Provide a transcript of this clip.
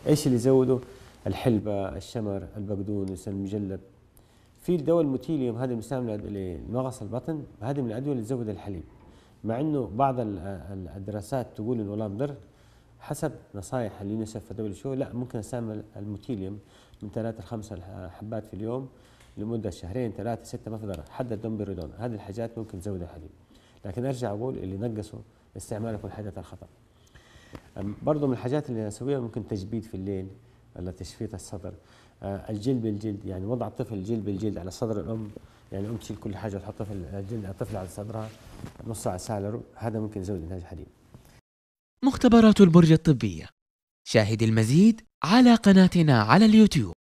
ايش اللي يزوده؟ الحلبة، الشمر، البقدونس، المجلب. في الدواء الموتيليوم هذا المستعمل لمغص البطن، هذه من الادويه اللي تزود الحليب، مع انه بعض الدراسات تقول انه لا مضر. حسب نصائح اليونيسف WHO لا، ممكن استعمل الموتيليوم من 3 ل 5 حبات في اليوم لمده شهرين 3 6، ما في ضرر. حتى الدومبيرودون، هذه الحاجات ممكن تزود الحليب. لكن ارجع اقول اللي نقصوا استعمالكم حدث الخطا. برضه من الحاجات اللي اسويها ممكن تجبيد في الليل ولا تشفيط الصدر. الجلد بالجلد، يعني وضع الطفل جلد بالجلد على صدر الام، يعني الام تشيل كل حاجه وتحط الجلد الطفل على صدرها نص ساعه ساعه الا ربع، هذا ممكن يزود انتاج الحليب. مختبرات البرج الطبية. شاهد المزيد على قناتنا على اليوتيوب.